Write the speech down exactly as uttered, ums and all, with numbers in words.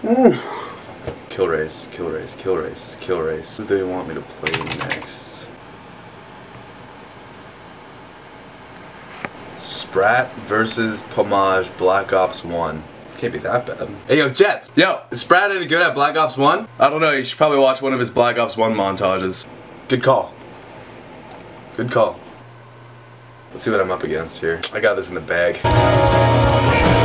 Killrace, Killrace, Killrace, Killrace. Who do they want me to play next? Spratt versus Pomage, Black Ops one. Can't be that bad. Hey yo, Jets! Yo, is Spratt any good at Black Ops one? I don't know, you should probably watch one of his Black Ops one montages. Good call. Good call. Let's see what I'm up against here. I got this in the bag.